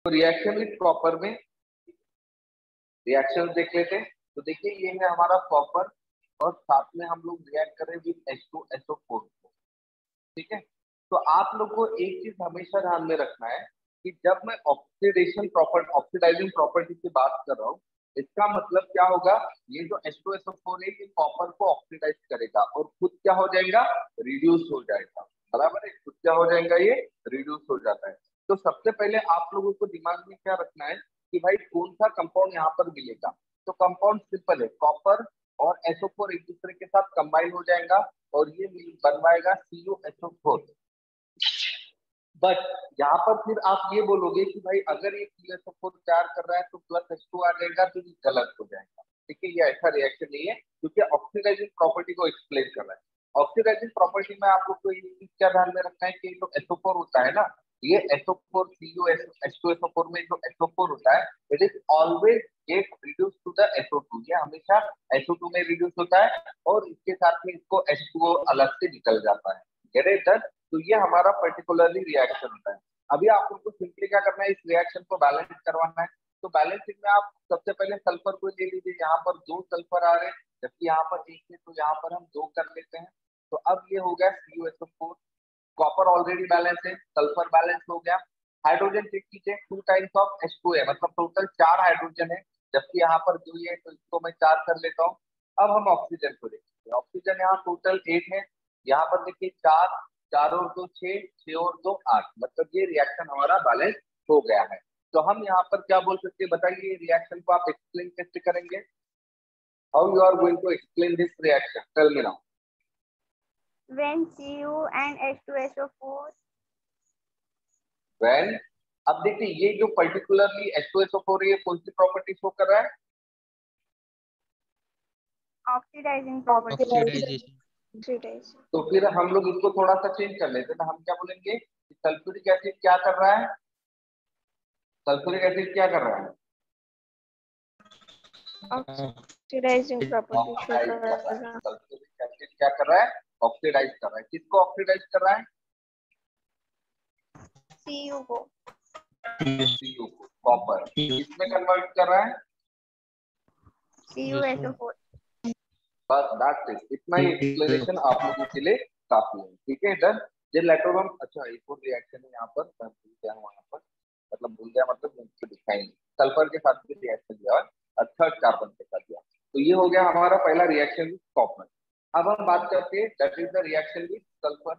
तो reaction with copper में reaction देख लेते हैं। तो देखिए ये है हमारा कॉपर और साथ में हम लोग रिएक्ट करें विद H2SO4 को। ठीक है, तो आप लोग को एक चीज हमेशा ध्यान में रखना है कि जब मैं ऑक्सीडाइजिंग प्रॉपर्टी की बात कर रहा हूँ, इसका मतलब क्या होगा, ये जो H2SO4 है ये कॉपर को ऑक्सीडाइज करेगा और खुद क्या हो जाएगा, रिड्यूस हो जाएगा। बराबर है, खुद क्या हो जाएगा, ये रिड्यूस हो जाता है। तो सबसे पहले आप लोगों को दिमाग में क्या रखना है कि भाई कौन सा कंपाउंड यहाँ पर मिलेगा। तो कंपाउंड सिंपल है, कॉपर और SO4 एक दूसरे के साथ कंबाइन हो जाएगा और ये बनवाएगा CuSO4। बट यहाँ पर फिर आप ये बोलोगे कि भाई अगर ये CuSO4 तैयार कर रहा है तो प्लस H2 आ जाएगा, तो ये गलत हो जाएगा। ठीक है, ये ऐसा रिएक्शन नहीं है क्योंकि ऑक्सीडाइजिंग प्रॉपर्टी को एक्सप्लेन कर रहा है। ऑक्सीडाइजिंग प्रॉपर्टी में आप लोग को ये चीज क्या ध्यान में रखना है कि जो SO4 होता है ना, ये SO4 H2SO4 में जो SO4 होता है, it is always get reduce to the SO2। ये हमेशा SO2 में रिड्यूस होता है और इसके साथ में इसको H2O अलग से निकल जाता है। Get it done? तो ये हमारा पर्टिकुलरली रिएक्शन होता है। अभी आप लोग को सिंपली क्या करना है, इस रिएक्शन को बैलेंस करवाना है। तो बैलेंसिंग में आप सबसे पहले सल्फर को ले लीजिए। यहाँ पर 2 सल्फर आ रहे हैं जबकि यहाँ पर 1 है, तो यहाँ पर हम 2 कर लेते हैं। तो अब ये हो गया CuSO4। कॉपर ऑलरेडी बैलेंस है, सल्फर बैलेंस हो गया। हाइड्रोजन चेक कीजिए, 2 टाइम्स ऑफ H2 है, मतलब टोटल 4 हाइड्रोजन है, जबकि यहाँ पर 2 है, तो इसको मैं 4 कर लेता हूँ। अब हम ऑक्सीजन को देखते हैं। ऑक्सीजन यहाँ टोटल 8 है, यहाँ पर देखिए 4, 4 और 2 6, 6 और 2 8, मतलब ये रिएक्शन हमारा बैलेंस हो गया है। तो हम यहाँ पर क्या बोल सकते हैं, बताइए रिएक्शन को आप एक्सप्लेन कैसे करेंगे? How you are going to explain this reaction, tell me now. When Cu and H2SO4 well, अब देखिए ये जो पर्टिकुलरली H2SO4 ये कौन सी प्रॉपर्टी शो कर रहा है? oxidizing property. ऑक्सीडाइजेशन। तो फिर हम लोग इसको थोड़ा सा चेंज कर लेते हैं ना, हम क्या बोलेंगे कि सल्फ्यूरिक एसिड क्या कर रहा है, सल्फ्यूरिक एसिड क्या कर रहा है, ऑक्सीडाइजिंग प्रॉपर्टी शो कर रहा है। सल्फ्यूरिक एसिड क्या कर रहा है, ऑक्सीडाइज कर रहा है। किसको ऑक्सीडाइज कर रहा है? Cu को Cu को। कॉपर किसमें कन्वर्ट कर रहा है? CuSO4। बस दैट्स इट, इतना ही एक्सप्लेनेशन आप लोगों के लिए काफी है। ठीक है, डन। ये लेटोरम, अच्छा एक और रिएक्शन है यहाँ पर, मैं भूल गया हूँ यहाँ पर, मतलब भूल गया मतलब मुझे दिखाई नहीं। सल्फर के साथ भी रिएक्शन दिया और थर्ड कार्बन के साथ दिया। तो ये हो गया हमारा पहला रिएक्शन विद कॉपर। अब हम बात करते हैं that is the reaction with sulphur.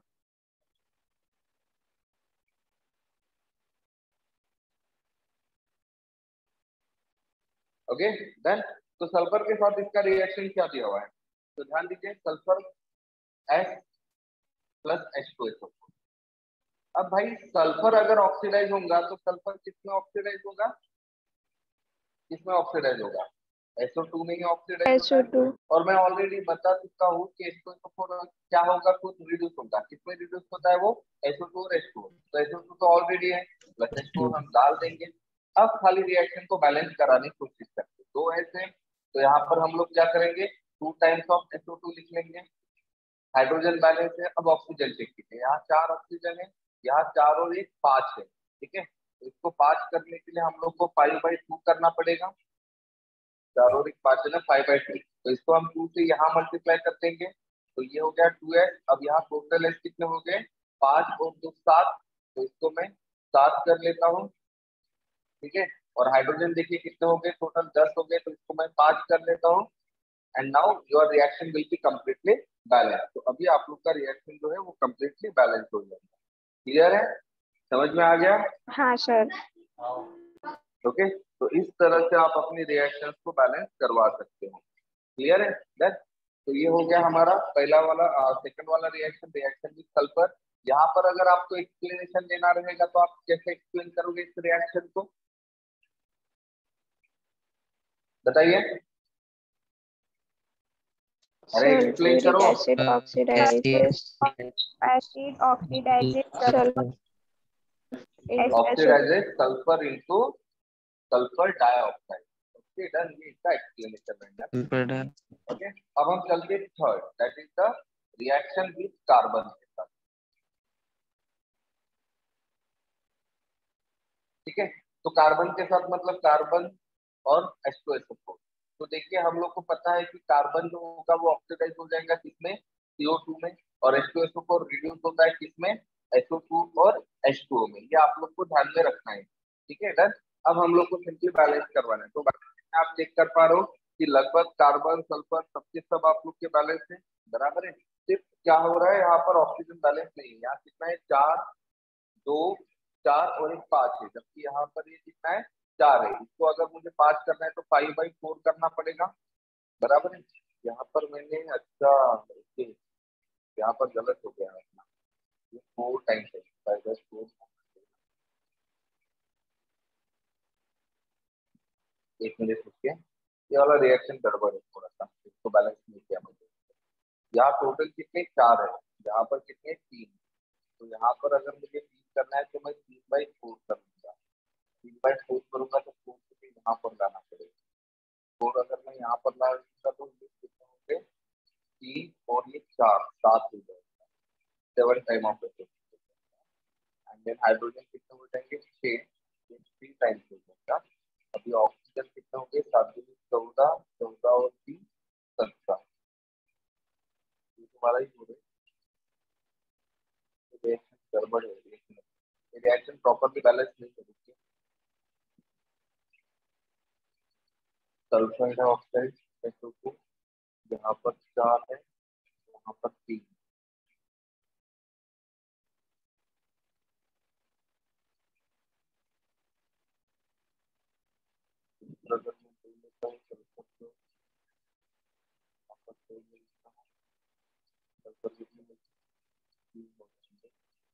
Okay done. तो सल्फर के साथ इसका रिएक्शन क्या दिया हुआ है, तो ध्यान दीजिए, सल्फर S प्लस H2SO4। अब भाई सल्फर अगर ऑक्सीडाइज होगा तो सल्फर किसमें ऑक्सीडाइज होगा, किसमें ऑक्सीडाइज होगा, SO2 में ही ऑक्सीडाइज होता है। और मैं ऑलरेडी बता चुका हूँ कि H2SO4 क्या होगा, खुद रिड्यूस होगा। किसमें रिड्यूस होता है वो, SO2 और H2। तो SO2 तो ऑलरेडी है, प्लस H2 हम डाल देंगे। अब खाली रिएक्शन को बैलेंस कराने की कोशिश करते हैं। 2 ऐसे, तो यहाँ पर हम लोग क्या करेंगे, 2 टाइम्स ऑफ SO2 लिख लेंगे। हाइड्रोजन बैलेंस है। अब ऑक्सीजन चेक कीजिए, यहाँ 4 ऑक्सीजन है, यहाँ 4 और 1 5 है। ठीक है, तो इसको 5 करने के लिए हम लोग को 5/2 करना पड़ेगा। 4 और 1 5 है ना, 5/2। तो इसको हम 2 से यहाँ मल्टीप्लाई कर देंगे, तो ये हो गया 2s। अब यहाँ टोटल एस कितने हो गए, 5 और 2 7, तो इसको मैं 7 कर लेता हूँ। ठीक है, और हाइड्रोजन देखिए कितने हो गए, टोटल 10 हो गए, तो इसको मैं 5 कर लेता हूँ। And now your reaction will be completely balance. तो अभी आप लोग का रिएक्शन जो है वो कंप्लीटली बैलेंस हो जाएगा। क्लियर है, समझ में आ गया? हाँ सर। ओके, तो इस तरह से आप अपनी रिएक्शंस को बैलेंस करवा सकते हो। क्लियर है डन? तो ये हो गया हमारा पहला वाला, सेकंड वाला रिएक्शन, रिएक्शन विद सल्फर। यहाँ पर अगर आपको एक्सप्लेनेशन देना रहेगा तो आप कैसे एक्सप्लेन करोगे इस रिएक्शन को, बताइए? अरे एक्सप्लेन करो। Acid oxidizes Acid oxidizes sulfur. Oxidizes sulphur into sulphur dioxide. Okay done, ये इसका एक्सप्लेनेशन है। ओके, अब हम चलते हैं third, that is the reaction with carbon के साथ। ठीक है, तो कार्बन के साथ मतलब कार्बन और H2SO4। तो देखिए हम लोग को पता है कि कार्बन जो होगा वो ऑक्सीडाइज हो जाएगा किसमें, CO2 में, और H2SO4 रिड्यूस होता है किसमें, SO2 और H2O में। ये आप लोग को ध्यान में रखना है, ठीक है डन। अब हम लोग को सिंपली बैलेंस करवाना है। तो बैलेंस आप चेक कर पा रहे हो कि लगभग कार्बन सल्फर सबके सब आप लोग के बैलेंस है, बराबर है। सिर्फ क्या हो रहा है यहाँ पर ऑक्सीजन बैलेंस नहीं है। यहाँ कितना है, 4 2 4 और एक 5 है, जबकि यहाँ पर ये कितना है, 4 है। इसको अगर मुझे 5 करना है तो 5/4 करना पड़ेगा, बराबर है। यहाँ पर मैंने अच्छा ओके, यहाँ पर गलत हो गया अपना, ये 4 टाइम्स है, 5/4। एक मिनट रुकिए, ये वाला रिएक्शन गड़बड़ है थोड़ा सा, इसको बैलेंस नहीं किया मुझे। यहाँ टोटल कितने, 4 है, यहाँ पर कितने, 3। तो यहाँ पर अगर मुझे 3 करना है तो मैं 3/4 करूंगा। 3/4 करूंगा तो 4 को भी यहाँ पर लाना पड़ेगा। 4 अगर मैं यहाँ पर लाऊंगा तो ये कितने होंगे, 3 और ये 4, 7 हो जाएगा, 7 time of and then hydrogen कितने हो जाएंगे, 6, 3 टाइम्स हो जाएगा। अभी ऑक्सीजन कितने होंगे, 7 दूनी 14, 14 और 3 17। ये तुम्हारा ही हो रहा है, रिएक्शन गड़बड़ है, रिएक्शन प्रॉपरली बैलेंस नहीं करेंगे। सल्फर डाइऑक्साइड SO2 यहाँ पर 4 है, वहाँ पर 3। अगर मैं बोल लेता हूँ सल्फर को यहाँ पर कोई नहीं लिखता हूँ, सल्फर कितने में 3 हो जाएंगे।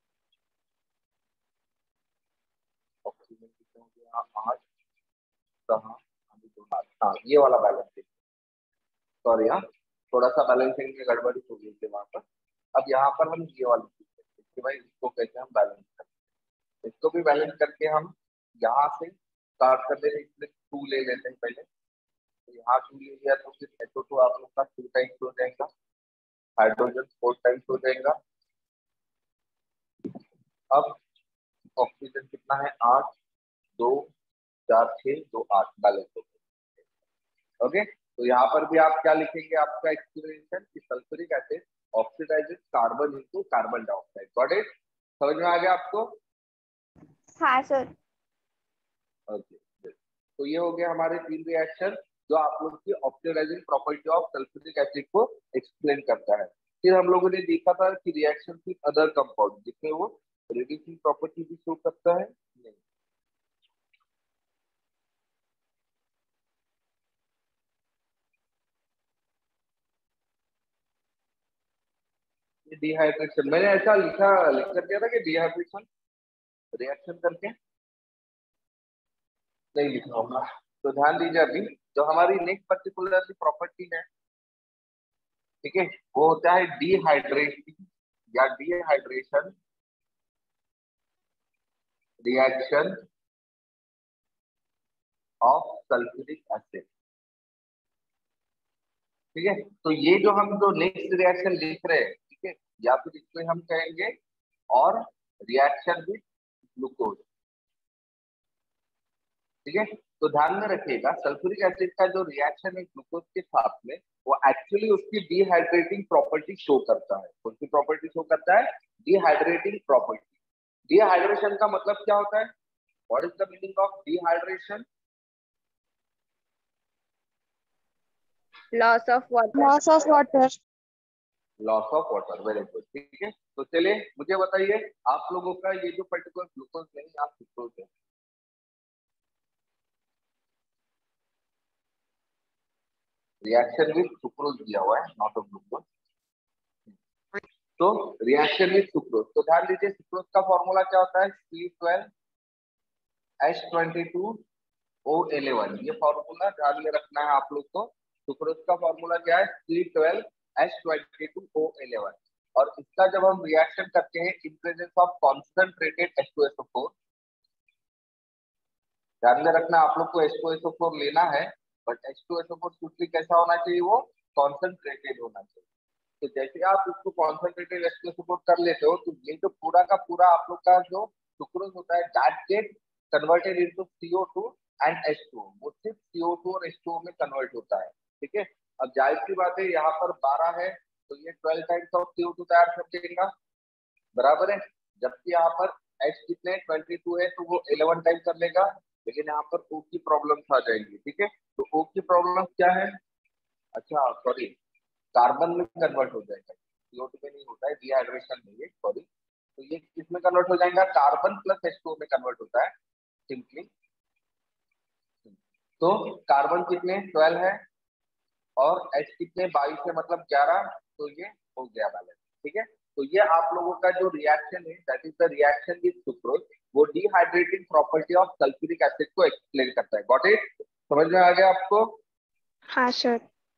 ऑक्सीजन कितने हो गया, 8 कहाँ, अभी तो 8, हाँ ये वाला बैलेंस है। सॉरी हाँ, थोड़ा सा बैलेंसिंग में गड़बड़ी हो गई थी वहाँ पर। अब यहाँ पर हम ये वाली चीज देखते हैं कि भाई इसको कैसे हम बैलेंस करते हैं। इसको भी बैलेंस करके हम यहाँ से स्टार्ट कर देते हैं, इसमें 2 ले लेते हैं पहले। तो यहाँ 2 ले लिया तो फिर SO2 आप लोग का 2 टाइम्स हो जाएगा, हाइड्रोजन 4 टाइम्स हो जाएगा। अब ऑक्सीजन कितना है, 8 2 4 6 2 8 बैलेंस हो गया। ओके, तो यहाँ पर भी आप क्या लिखेंगे, आपका एक्सप्लेनेशन कि sulphuric acid oxidizes carbon into carbon dioxide. Got it, समझ में आ गया आपको? हाँ सर। ओके, तो ये हो गया हमारे 3 रिएक्शन जो आप लोग की oxidizing property of sulphuric acid को एक्सप्लेन करता है। फिर हम लोगों ने देखा था कि रिएक्शन विद अदर कंपाउंड जिसमें वो रिड्यूसिंग प्रॉपर्टी भी शो करता है, नहीं। डिहाइड्रेशन मैंने ऐसा लिख कर दिया था कि डिहाइड्रेशन रिएक्शन करके नहीं लिखा होगा। तो ध्यान दीजिए, अभी जो हमारी नेक्स्ट पर्टिकुलरली प्रॉपर्टी है, ठीक है, वो होता है डिहाइड्रेशन या dehydration reaction of sulphuric acid. ठीक है, तो ये जो हम जो नेक्स्ट रिएक्शन लिख रहे हैं, ठीक है, या फिर इसमें हम कहेंगे और रिएक्शन विद ग्लूकोज। ठीक है, तो ध्यान में रखिएगा सल्फ्यूरिक एसिड का जो रिएक्शन है ग्लूकोज के साथ में, वो एक्चुअली उसकी डिहाइड्रेटिंग प्रॉपर्टी शो करता है। कौन सी प्रॉपर्टी शो करता है, डिहाइड्रेटिंग प्रॉपर्टी। डिहाइड्रेशन का मतलब क्या होता है, what is the meaning of dehydration? Loss of water. Loss of water. Loss of water, very good. ठीक है, तो चलिए मुझे बताइए आप लोगों का ये जो पर्टिकुलर ग्लूकोज नहीं, आप सुक्रोज है, रिएक्शन विद सुक्रोज दिया हुआ है, नॉट ऑफ ग्लूकोज। तो रिएक्शन विद सुक्रोज, तो ध्यान दीजिए सुक्रोज का फॉर्मूला क्या होता है, C12H22O11। ये फॉर्मूला ध्यान में रखना है आप लोग को। सुक्रोज का फॉर्मूला क्या है, C12H22O11। और इसका जब हम रिएक्शन करते हैं in presence of concentrated H2SO4, ध्यान में रखना आप लोग को H2SO4 लेना है, बट H2SO4 स्पेशली कैसा होना चाहिए, वो कॉन्सेंट्रेटेड होना चाहिए। तो जैसे आप इसको कॉन्सेंट्रेटेड H2SO4 कर लेते हो, तो ये जो पूरा का पूरा आप लोग का जो सुक्रोज होता है that get converted into CO2 and H2O। वो सिर्फ CO2 और H2O में कन्वर्ट होता है, ठीक है। अब जाहिर सी बात है यहाँ पर 12 है तो ये 12 टाइम्स ऑफ CO2 तैयार कर देगा, बराबर है। जबकि यहाँ पर H कितने 22 है तो वो 11 टाइम कर लेगा, लेकिन यहाँ पर O की प्रॉब्लम आ जाएंगी, ठीक है। तो O की प्रॉब्लम क्या है, अच्छा सॉरी, कार्बन में कन्वर्ट हो जाएगा, CO2 में नहीं होता है, डिहाइड्रेशन में, ये सॉरी। तो ये किसमें कन्वर्ट हो जाएगा, कार्बन प्लस H2O में कन्वर्ट होता है सिंपली। तो कार्बन कितने 12 है और H कितने 22 है, मतलब 11, तो ये हो गया बैलेंस, ठीक है। तो ये आप लोगों का जो रिएक्शन है that is the reaction with sucrose, वो dehydrating property of sulphuric acid को एक्सप्लेन करता है। गॉट इट, समझ में आ गया आपको? हाँ सर।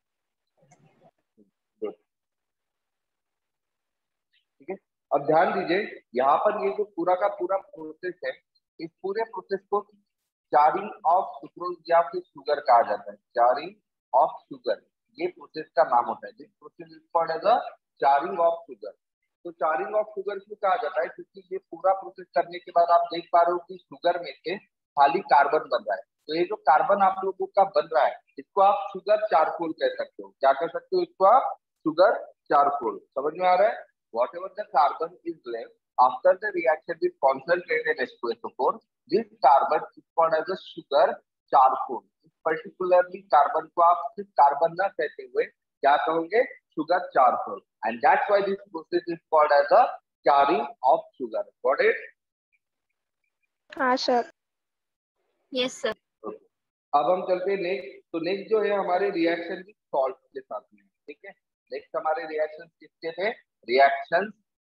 ठीक है। अब ध्यान दीजिए यहाँ पर ये जो पूरा का पूरा प्रोसेस है, इस पूरे प्रोसेस को चारिंग ऑफ सुक्रोज या फिर शुगर कहा जाता है। चारिंग ऑफ शुगर ये प्रोसेस का नाम होता है। This process is called as a charring of sugar. तो चारिंग ऑफ शुगर क्यों कहा जाता है, क्योंकि ये पूरा प्रोसेस करने के बाद आप देख पा रहे हो कि शुगर में से खाली कार्बन बन रहा है। तो ये जो कार्बन आप लोगों का बन रहा है इसको आप शुगर चारकोल कह सकते हो। क्या कह सकते हो इसको आप, शुगर चारकोल। समझ में आ रहा है? Whatever the carbon is left after the reaction with concentrated H2SO4, this carbon is called as a sugar charcoal. Particularly carbon को आप सिर्फ कार्बन ना कहते हुए क्या कहोगे, sugar charcoal, and that's why this process is called as a charring of sugar. Got it? हाँ sir. Yes sir. अब हम चलते हैं नेक्स्ट। तो नेक्स्ट जो है हमारे रिएक्शन विद सॉल्ट के साथ में, ठीक है। नेक्स्ट हमारे रिएक्शन किसके थे, रिएक्शन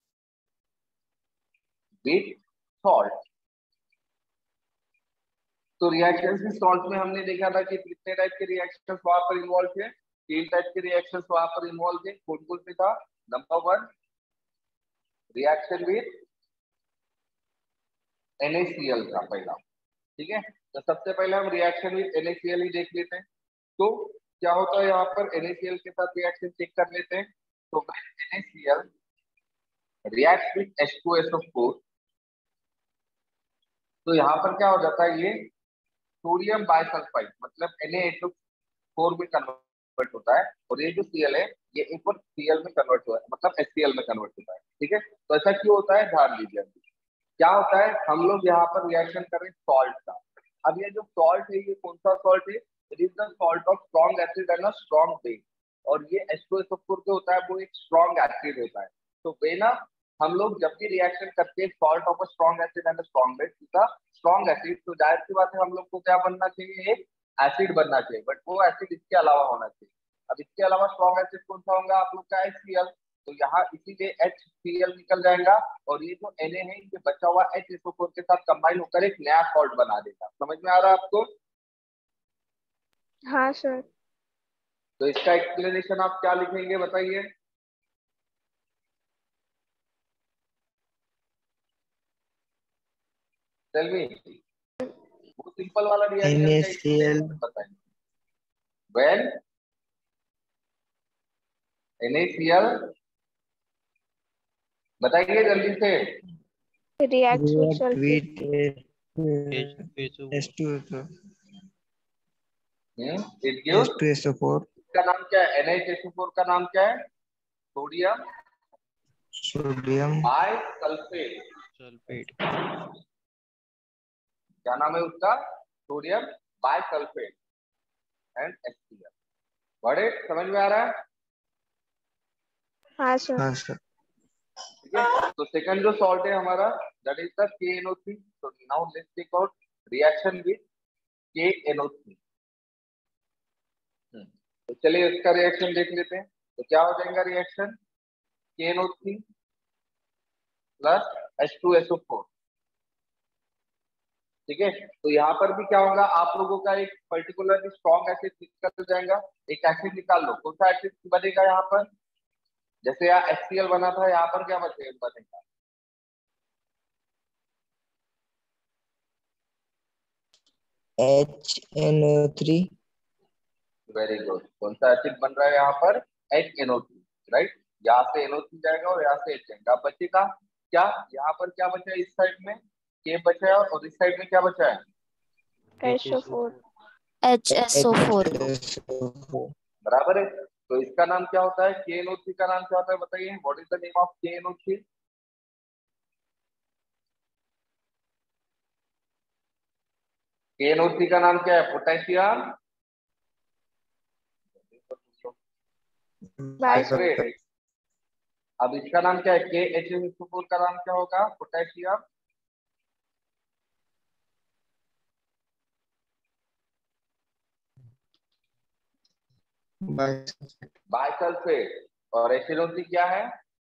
विद सॉल्ट। तो रिएक्शन विद सॉल्ट में हमने देखा था कि कितने टाइप के रिएक्शंस वहां पर इन्वॉल्व थे, 3 टाइप के रिएक्शंस वहां पर इन्वॉल्व थे। कौन कौन से था? नंबर 1 रिएक्शन विद NaCl था पहला, ठीक है। तो सबसे पहले हम रिएक्शन विद NaCl ही देख लेते हैं। तो क्या होता है यहाँ पर, NaCl के साथ रिएक्शन चेक कर लेते हैं। तो NaCl रिएक्ट विद H2SO4, तो यहाँ पर क्या हो जाता है, ये सोडियम बाइसल्फाइड मतलब Na2 में कन्वर्ट होता है, और ये जो Cl है ये एक बार Cl में कन्वर्ट हुआ है, मतलब HCl में कन्वर्ट होता है, ठीक है। तो ऐसा क्यों होता है, ध्यान दीजिए। क्या होता है, हम लोग यहाँ पर रिएक्शन कर रहे हैं सॉल्ट का। अब ये जो सॉल्ट है ये कौन सा सॉल्ट है, it is the salt of strong acid and a strong base. और ये H2SO4 जो होता है वो एक स्ट्रॉन्ग एसिड होता है। तो वे ना हम लोग जब भी रिएक्शन करते हैं salt of a strong acid and a strong base का स्ट्रॉन्ग एसिड, तो जाहिर सी बात है हम लोग को क्या बनना चाहिए, एक एसिड बनना चाहिए, बट वो एसिड इसके अलावा होना चाहिए। अब इसके अलावा स्ट्रॉन्ग एसिड कौन सा होगा आप लोग का, HCl। तो यहाँ इसीलिए HCl निकल जाएगा, और ये जो Na है ये बचा हुआ HSO4 के साथ कंबाइन होकर एक नया सॉल्ट बना देगा। समझ में आ रहा है आपको? हाँ सर। तो इसका एक्सप्लेनेशन आप क्या लिखेंगे बताइए? Tell me. वो सिंपल वाला रिएक्शन बताएंगे। व्हेन NaCl, बताइए जल्दी से। Reacts with sulfate. It gives H2SO4 का नाम क्या है, NaHSO4 का नाम क्या है, सोडियम बाइसल्फेट। क्या नाम है उसका, सोडियम बाइसल्फेट एंड HCl। बड़े समझ में आ रहा है? हाँ सर। हाँ सर। ठीक है। तो सेकंड जो सॉल्ट है हमारा दैट इज द KNO3। तो now let's take out reaction with KNO3। तो चलिए इसका रिएक्शन देख लेते हैं। तो क्या हो जाएगा रिएक्शन, KNO3 प्लस H2SO4, ठीक है। तो यहाँ पर भी क्या होगा, आप लोगों का एक पर्टिकुलरली स्ट्रॉन्ग एसिड निकल जाएगा। एक एसिड निकाल लो, कौन सा एसिड बनेगा यहाँ पर, जैसे यहाँ HCl बना था, यहाँ पर क्या बनेगा, HNO3। Very good. कौन सा एसिड बन रहा है यहाँ पर, HNO3, राइट। यहाँ से NO3 जाएगा और यहाँ से H जाएगा। बचेगा क्या, यहाँ पर क्या बचा इस साइड में, के बचा है और इस साइड में क्या बचा है? HO4. HSO4. बराबर है। तो इसका नाम क्या होता है? KNO3 का नाम क्या होता है बताइए? What is the name of KNO3? KNO3 का नाम क्या है? Potassium nitrate. अब इसका नाम क्या है? KHNO4 का नाम क्या होगा? Potassium bisulphate. और HNO3 क्या है?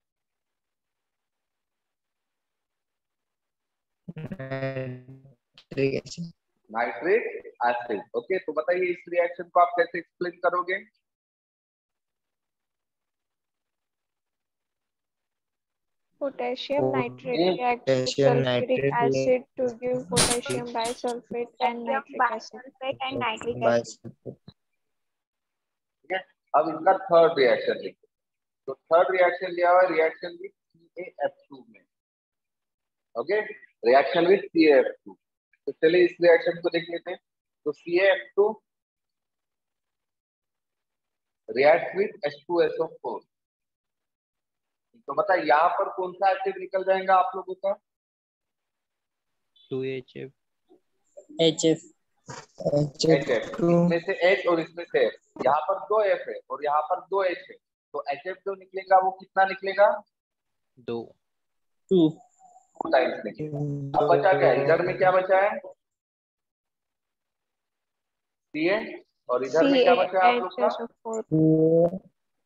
Nitric acid. ओके, तो बताइए इस रिएक्शन को आप कैसे एक्सप्लेन करोगे? Potassium nitrate ये reacts with Potassium sulfuric nitrate acid to give potassium bisulfate and nitric acid. ठीक है। अब इसका थर्ड रिएक्शन लिखो। तो थर्ड रिएक्शन लिया हुआ है रिएक्शन विद CaF2 में। Okay, reaction with CaF2। तो चलिए इस रिएक्शन को देख लेते हैं। तो CaF2 रिएक्ट विद H2SO4। तो बताइए यहाँ पर कौन सा एसिड निकल जाएगा आप लोगों का? 2HF HF इसमें से H और इसमें से F। यहाँ पर 2 F है और यहाँ पर 2 H है। तो HF जो निकलेगा वो कितना निकलेगा? 2 2 टाइम्स निकलेगा। अब बचा क्या? इधर में क्या बचा है? Ca। और इधर में क्या बचा है आप लोग का? CaHSO4.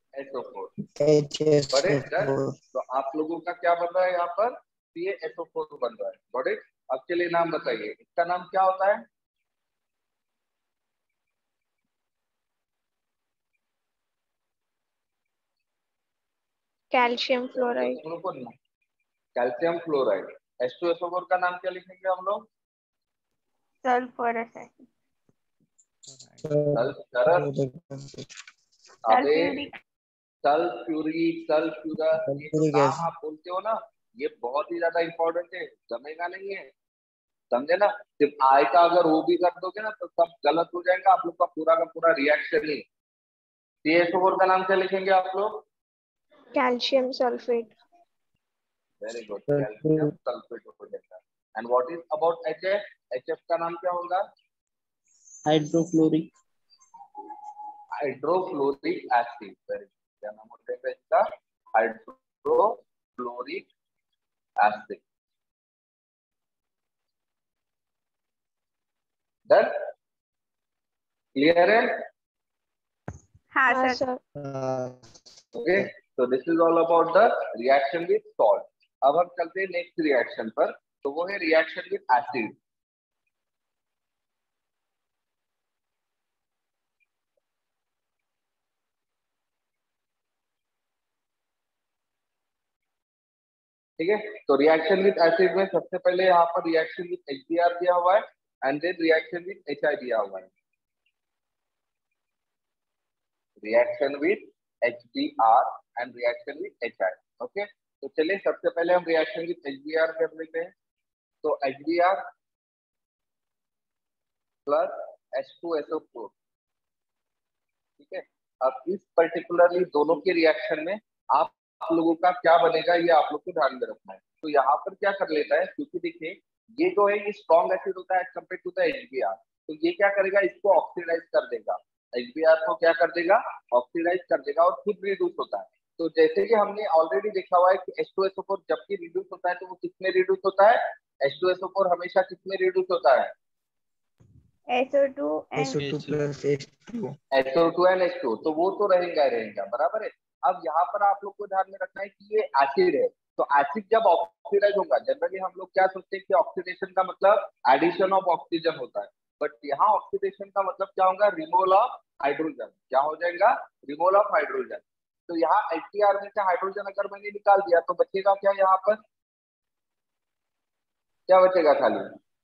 SO4। बड़े तो आप लोगों का क्या बन रहा है यहाँ पर? CaSO4 बन रहा है। बड़े अब चलिए नाम बताइए, इसका नाम क्या होता है? Calcium fluoride. हम लोग को कैल्शियम फ्लोराइड। H2SO4 का नाम क्या लिखेंगे हम लोग? Sulfurous acid. सल्फ्यूरस, ये जो नाम आप बोलते हो ना, ये बहुत ही ज्यादा इंपॉर्टेंट है, जमेगा नहीं है, समझे ना? सिर्फ आई का अगर वो भी कर दोगे ना तो सब गलत हो जाएगा आप लोग का पूरा रिएक्शन ही। CaSO4 का नाम क्या लिखेंगे आप लोग? Calcium sulfate. Very good, calcium sulphate हो जाएगा। And what is about HF? HF का नाम क्या होगा? Hydrofluoric hydrofluoric acid. Very good, क्या नाम होता है इसका? Hydrofluoric acid. डन? क्लियर है? हाँ सर. ओके, तो this is all about the reaction with salt. अब हम चलते हैं नेक्स्ट रिएक्शन पर, तो वो है रिएक्शन विद एसिड। ठीक है, तो रिएक्शन विद एसिड में सबसे पहले यहाँ पर रिएक्शन विद HBr दिया हुआ है and then reaction with HI दिया हुआ है। Reaction with HBr and reaction with HI। Okay, तो चलिए सबसे पहले हम रिएक्शन विद HBr कर लेते हैं। तो HBr प्लस H2SO4। ठीक है, अब इस पर्टिकुलरली दोनों के रिएक्शन में आप लोगों का क्या बनेगा ये आप लोग को ध्यान में रखना है। तो यहाँ पर क्या कर लेता है, क्योंकि देखिए ये जो है ये स्ट्रॉन्ग एसिड होता है कंपेयर टू द HBr, तो ये क्या करेगा, इसको ऑक्सीडाइज कर देगा। HBr को क्या कर देगा? ऑक्सीडाइज कर देगा और खुद रिड्यूस होता है। तो जैसे कि हमने ऑलरेडी देखा हुआ है कि H2SO4 जब भी रिड्यूस होता है तो वो किसमें रिड्यूस होता है? H2SO4 हमेशा किसमें रिड्यूस होता है? SO2 and SO2 plus H2 SO2 and H2, तो वो तो रहेगा बराबर है। अब यहाँ पर आप लोग को ध्यान में रखना है कि ये एसिड है, तो एसिड जब ऑक्सीडाइज होगा, जनरली हम लोग क्या सोचते हैं कि ऑक्सीडेशन का मतलब एडिशन ऑफ ऑक्सीजन होता है, बट यहाँ ऑक्सीडेशन का मतलब क्या होगा? Removal of hydrogen. क्या हो जाएगा? Removal of hydrogen. तो यहाँ HBr में से हाइड्रोजन अगर मैंने निकाल दिया तो बचेगा क्या? यहाँ पर क्या बचेगा? खाली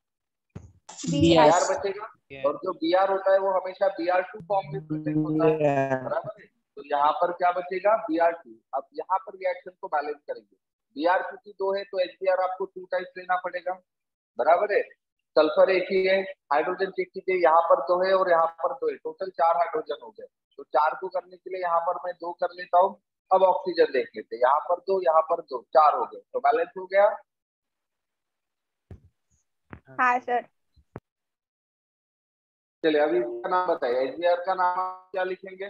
Br बचेगा। और जो Br होता है वो हमेशा Br2 फॉर्म में प्रेजेंट होता है, बराबर है। तो यहाँ पर क्या बचेगा? Br2। अब यहाँ पर रिएक्शन को बैलेंस करेंगे। Br क्योंकि 2 है तो HBr आपको 2 टाइम्स लेना पड़ेगा, बराबर है। सल्फर एक ही है, हाइड्रोजन चेक कीजिए, यहाँ पर 2 है और यहाँ पर 2 है, टोटल 4 हाइड्रोजन हो गए। तो 4 को करने के लिए यहाँ पर मैं 2 कर लेता हूँ। अब ऑक्सीजन देख लेते हैं, यहाँ पर 2, यहाँ पर 2, 4 हो गए, तो बैलेंस हो गया। हाँ सर। चलिए अभी इसका नाम बताइए, HBr का नाम क्या लिखेंगे,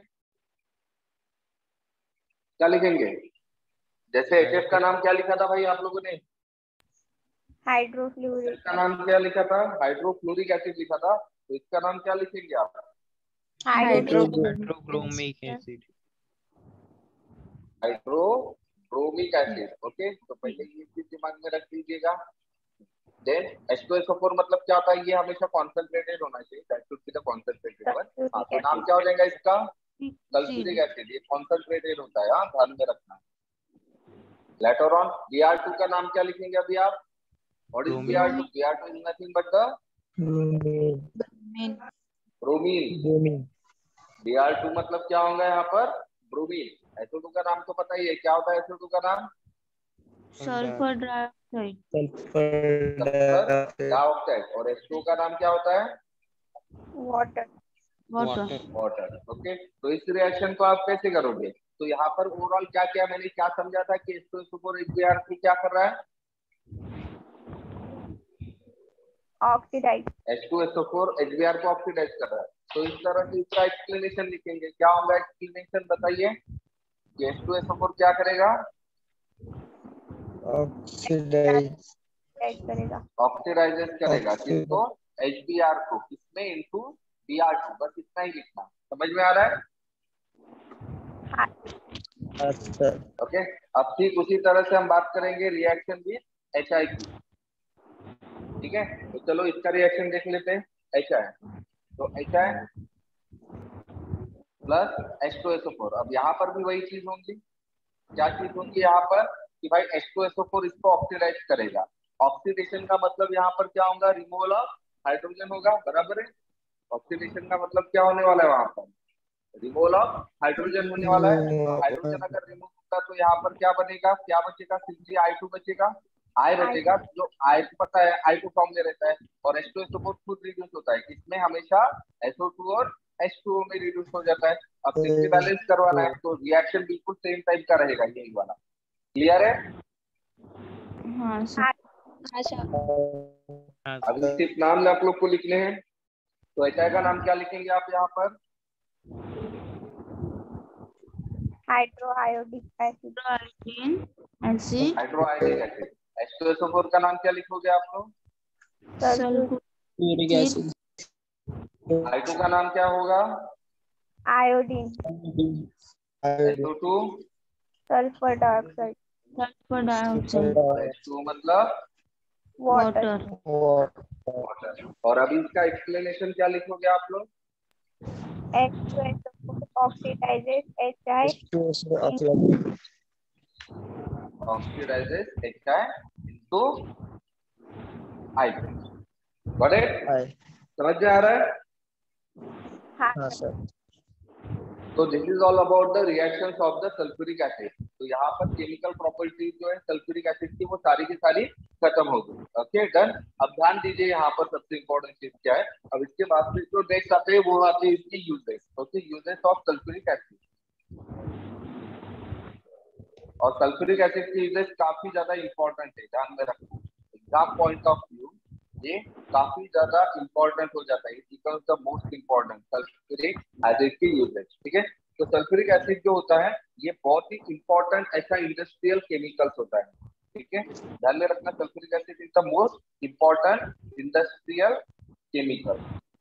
क्या लिखेंगे? जैसे HF का नाम क्या लिखा था भाई आप लोगों ने? हाइड्रोफ्लोरिक इसका नाम क्या लिखा था? हाइड्रोफ्लोरिक एसिड लिखा था। तो इसका नाम क्या लिखेंगे आप? Hydrochromic acid. Hydrobromic acid. Okay, तो पहले ये चीज दिमाग में रख लीजिएगा। देन H2SO4 मतलब क्या होता है? ये हमेशा कॉन्सेंट्रेटेड होना चाहिए, that should be the concentrated one. हाँ, तो नाम क्या हो जाएगा इसका? Sulphuric acid. ये कॉन्सेंट्रेटेड होता है, हाँ ध्यान में रखना। लेटर ऑन Br2 का नाम क्या लिखेंगे अभी आप? What is Br2? Br2 is nothing but the bromine. Br2 मतलब क्या होगा यहाँ पर? ब्रोमीन। SO2 का नाम तो पता ही है, क्या होता है SO2 का नाम? Sulphur dioxide. डाइऑक्साइड। और H2O का नाम क्या होता है? वाटर। वाटर। ओके, तो इस रिएक्शन को आप कैसे करोगे? तो यहाँ पर ओवरऑल क्या क्या मैंने क्या समझा था कि H2SO4 HBr2 क्या कर रहा है? ऑक्सीडाइज। H2SO4 HBr को ऑक्सीडाइज कर रहा है। तो इस तरह से इसका एक्सप्लेनेशन लिखेंगे। क्या होगा एक्सप्लेनेशन बताइए कि H2SO4 क्या करेगा? ऑक्सीडाइज करेगा। ऑक्सीडाइजेस करेगा किसको? HBr को। किसमें? Into Br2। बस इतना ही लिखना, समझ में आ रहा है? हाँ। ओके, अब ठीक उसी तरह से हम बात करेंगे रिएक्शन विद HI की। ठीक है, तो चलो इसका रिएक्शन देख लेते हैं। HI, तो HI प्लस H2SO4। अब यहाँ पर भी वही चीज होंगी। क्या चीज होंगी यहाँ पर? कि भाई H2SO4 इसको ऑक्सीडाइज करेगा। ऑक्सीडेशन का मतलब यहाँ पर क्या होगा? रिमूवल ऑफ हाइड्रोजन होगा, बराबर है। ऑक्सीडेशन का मतलब क्या होने वाला है? वहां पर रिमूवल ऑफ हाइड्रोजन होने वाला है। तो हाइड्रोजन अगर रिमूव होगा तो यहाँ पर क्या बनेगा? क्या बचेगा? सिंपली I2 बचेगा। I बचेगा, जो I को पता है I2 फॉर्म में रहता है। और H2SO4 खुद रिड्यूस होता है, इसमें हमेशा SO2 और H2O में रिड्यूस हो जाता है। अब सिंपली बैलेंस करवाना है, तो रिएक्शन बिल्कुल सेम टाइप का रहेगा, यही वाला। क्लियर है? हाँ सर। अभी सिर्फ नाम आप लोग को लिखने हैं। तो HI का नाम क्या लिखेंगे आप यहाँ पर? Hydroiodic acid. Hydroiodic acid. H2SO4 का नाम क्या लिखोगे आप लोग? Sulphuric acid. I2 का नाम क्या होगा? Iodine. SO2 sulphur dioxide. H2O मतलब वाटर। वाटर। और अभी इसका एक्सप्लेनेशन क्या लिखोगे आप लोग? H2SO4 oxidizes HI oxidizes HI into I2। Got it? समझ में आ रहा है? हाँ सर। तो this is all about the reactions of the sulphuric acid. तो यहाँ पर केमिकल प्रॉपर्टीज जो है सल्फ्यूरिक एसिड की, वो सारी की सारी खत्म हो गई। Okay done. अब ध्यान दीजिए यहाँ पर सबसे इंपॉर्टेंट चीज क्या है। अब इसके बाद फिर जो नेक्स्ट आते हैं वो आते हैं इसकी uses. Okay, uses of sulphuric acid. और सल्फ्यूरिक एसिड की यूजेस काफी ज्यादा इंपॉर्टेंट है, ध्यान में रखना। एग्जाम पॉइंट ऑफ व्यू ये काफी ज्यादा इंपॉर्टेंट हो जाता है। It becomes the most important sulphuric acid की यूजेज। ठीक है, तो सल्फ्यूरिक एसिड जो होता है ये बहुत ही इंपॉर्टेंट ऐसा इंडस्ट्रियल केमिकल्स होता है। ठीक है, ध्यान में रखना, sulphuric acid is the most important industrial chemical.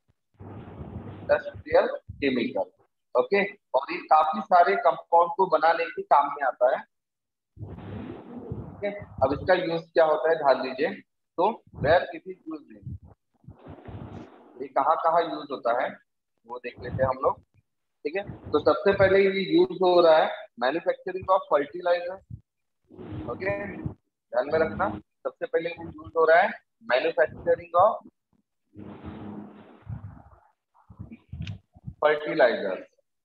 Okay, और ये काफी सारे कंपाउंड को बनाने के काम में आता है। ठीक है, अब इसका यूज क्या होता है ध्यान दीजिए। तो वेयर इट इज यूज्ड, ये कहाँ कहाँ यूज होता है वो देख लेते हैं हम लोग। ठीक है, तो सबसे पहले ये यूज हो रहा है मैन्युफैक्चरिंग ऑफ फर्टिलाइजर। ओके, ध्यान में रखना, सबसे पहले ये यूज हो रहा है मैन्युफैक्चरिंग ऑफ फर्टिलाइजर।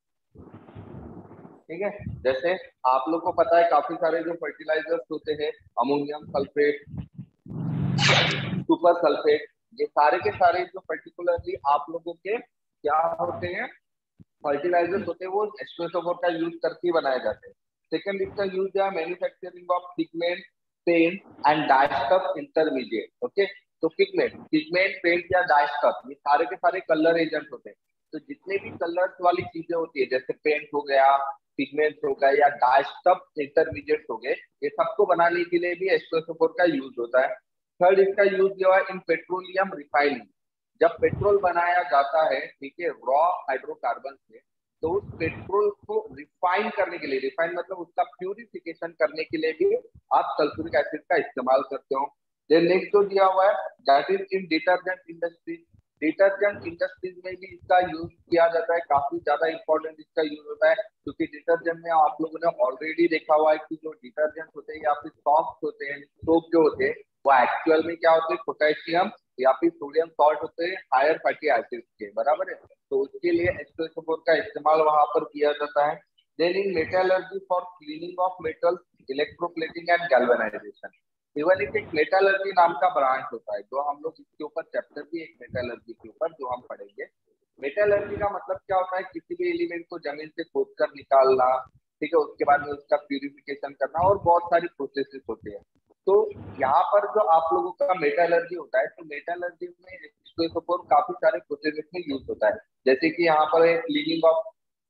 ठीक है, जैसे आप लोग को पता है काफी सारे जो फर्टिलाइजर्स होते हैं, अमोनियम सल्फेट, सुपर सल्फेट, ये सारे के सारे जो पर्टिकुलरली आप लोगों के क्या होते हैं, फर्टिलाइजर्स होते हैं, वो H2SO4 का यूज करके बनाए जाते हैं। सेकंड इसका यूज है manufacturing of pigment, paint and dyestuff intermediate. Okay, तो पिगमेंट, पेंट या डाइस्टफ, ये सारे के सारे कलर एजेंट होते हैं। तो जितने भी कलर्स वाली चीजें होती है, जैसे पेंट हो गया, पिगमेंट हो गया या डाइस्टफ इंटरमीडिएट हो गए, ये सबको बनाने के लिए भी H2SO4 का यूज होता है। थर्ड इसका यूज जो है इन पेट्रोलियम रिफाइनिंग, जब पेट्रोल बनाया जाता है, ठीक है, रॉ हाइड्रोकार्बन से, तो उस पेट्रोल को रिफाइन करने के लिए, रिफाइन मतलब उसका प्यूरिफिकेशन करने के लिए भी आप सल्फ्यूरिक एसिड का इस्तेमाल करते हो। देन नेक्स्ट जो दिया हुआ है that is in detergent industries, detergent industries में भी इसका यूज किया जाता है, काफी ज्यादा इंपॉर्टेंट इसका यूज होता है, क्योंकि डिटर्जेंट में आप लोगों ने ऑलरेडी देखा हुआ है कि जो डिटर्जेंट होते हैं या फिर सॉफ्ट होते हैं, सोप जो होते हैं, वो एक्चुअल में क्या होते हैं, पोटेशियम या फिर सोडियम सॉल्ट होते हैं, हायर फैटी एसिड्स के, बराबर है। तो उसके लिए H2SO4 का इस्तेमाल वहां पर किया जाता है। Then in metallurgy for cleaning of metal, electroplating and galvanization, even एक मेटलर्जी नाम का ब्रांच होता है, जो हम लोग इसके ऊपर चैप्टर भी एक मेटलर्जी के ऊपर जो हम पढ़ेंगे। मेटलर्जी का मतलब क्या होता है, किसी भी एलिमेंट को जमीन से खोद कर निकालना, ठीक है, उसके बाद में उसका प्यूरिफिकेशन करना और बहुत सारी प्रोसेसेस होते हैं। तो यहाँ पर जो आप लोगों का मेटलर्जी होता है, तो मेटलर्जी में H2SO4 काफी सारे प्रोसेसेस में यूज होता है, जैसे कि यहाँ पर क्लीनिंग ऑफ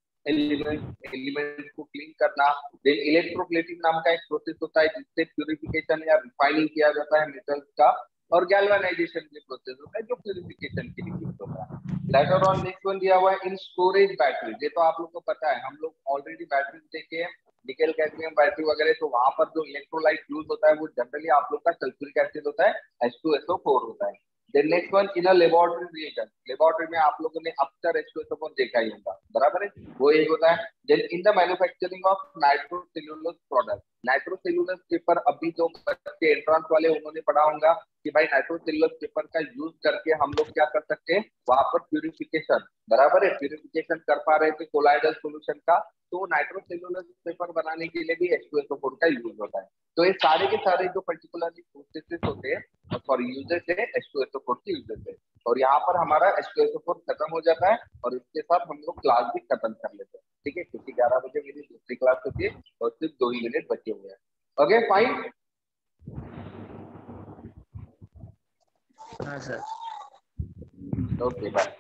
एलिमेंट को क्लीन करना। देन इलेक्ट्रोप्लेटिंग नाम का एक प्रोसेस होता है जिससे प्यूरिफिकेशन या रिफाइनिंग किया जाता है मेटल्स का, और गैल्वेनाइजेशन के प्रोसेस होता है जो प्यूरिफिकेशन के लिए यूज होता है। लेटर ऑन नेक्स्ट वन दिया हुआ है इन स्टोरेज बैटरी, ये तो आप लोग को पता है, हम लोग ऑलरेडी बैटरी देखे हैं, निकेल कैडमियम बैटरी वगैरह, तो वहां पर जो इलेक्ट्रोलाइट यूज होता है वो जनरली आप लोग का सल्फ्यूरिक एसिड होता है, H2SO4 होता है। Then next one in a laboratory reaction, laboratory में आप लोगों ने अक्सर H2SO4 देखा ही होगा, बराबर है, वो एक होता है। Then in the manufacturing of nitrocellulose product, nitrocellulose paper अभी जो बच्चे एंट्रेंस वाले उन्होंने पढ़ा होगा कि भाई नाइट्रोसेल्युलोज पेपर का यूज करके हम लोग क्या कर सकते हैं, वहां पर प्यूरिफिकेशन, बराबर है, प्यूरिफिकेशन कर पा रहे थे कोलाइडल सॉल्यूशन का, तो नाइट्रोसेल्युलोज पेपर बनाने के लिए भी H2SO4 का यूज होता है। तो ये सारे के सारे जो पर्टिकुलरली प्रोसेसेस होते हैं फॉर यूजेस है H2SO4 के यूजेस है। और यहाँ पर हमारा H2SO4 खत्म हो जाता है और इसके साथ हम लोग क्लास भी खत्म कर लेते हैं, ठीक है, क्योंकि 11 बजे मेरी दूसरी क्लास होती है और सिर्फ 2 ही मिनट बचे हुए हैं। ओके फाइन, हाँ सर। Okay bye.